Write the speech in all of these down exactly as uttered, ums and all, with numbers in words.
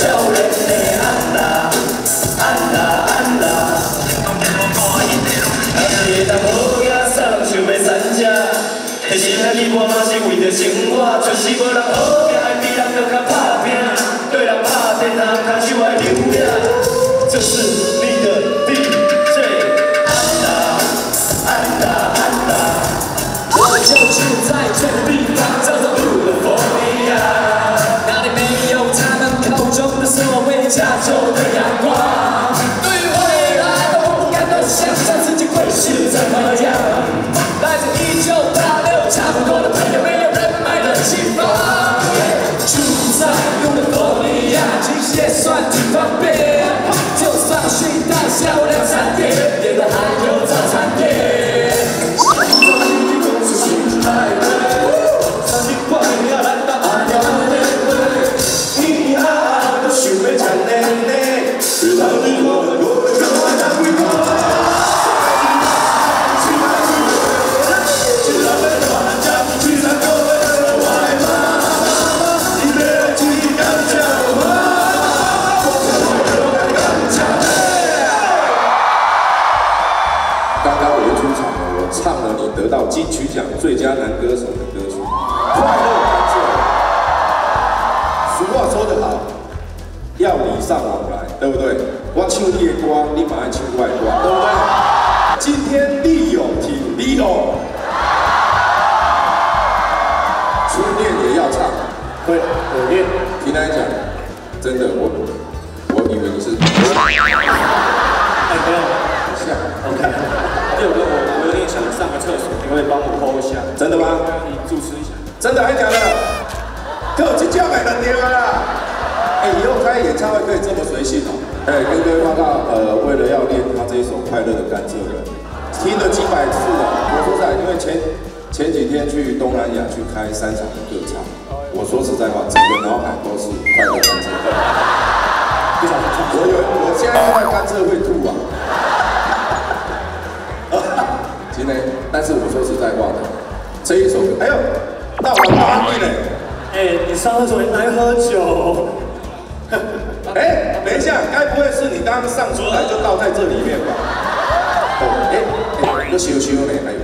脸的安娜，安娜安娜。若是会当好野送，想要三只，迄时遐日我嘛是为着生活，就是无人好命，爱比人搁较打拼，对人拍电啊，骹手爱流领。这是你的 D J 安娜，安娜安娜。我就住在这个地方，叫做布洛佛利亚，那里没有他们口中的所谓加州的阳光。对未来都不敢多想象自己会是怎么样。来自一九八六，差不多的朋友，没有人买得起房。住在布洛佛利亚，其实也算挺方便，就算去到下午两三点，也都还有早餐店。 唱了你得到金曲奖最佳男歌手的歌曲，快乐甘蔗。俗话说得好，要礼尚往来，对不对？我唱你的歌，你嘛爱唱我的歌，对不对？今天你有听，你有，初恋也要唱， 会有练。 听他讲，真的我我以为你是，哎没有， 像 OK。六哥，我我有点想上个厕所，你会帮我剖一下？ 真的吗？ 你主持一下。 真的还假的？可有这叫买的电话啦！哎，以后开演唱会可以这么随性哦。哎，跟各位报告，呃，为了要练他这一首《快乐的甘蔗人》，听了几百次了。我说实在，因为前前几天去东南亚去开三场的歌唱，我说实在话，整个脑海都是快乐甘蔗人。不想唱，我有，我现在在甘蔗会吐啊。今天，但是我说实在话的，这一首歌，哎呦，到了哪里嘞？哎， 你上厕所你来喝酒？ 哎，等一下，该不会是你刚刚上出来就倒在这里面吧？哦，哎，哎，你羞羞呢？哎呦，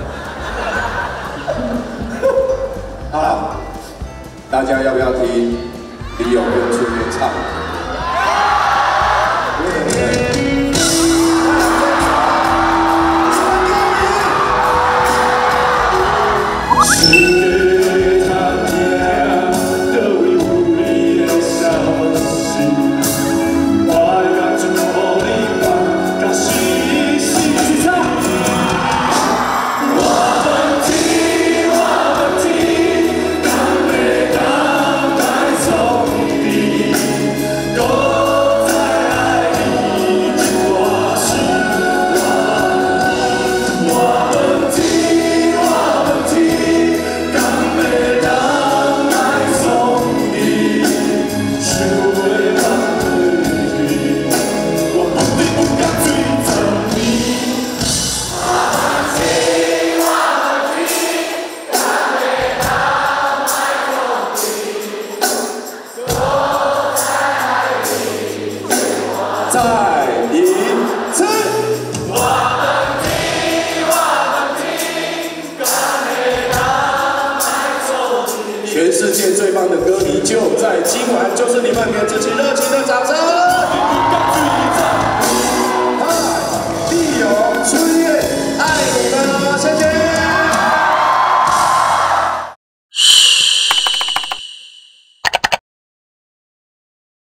看看。好，大家要不要听李友跟春燕唱？再一次，我们听，我们听，歌美当爱中。全世界最棒的歌迷就在今晚，就是你们，给自己热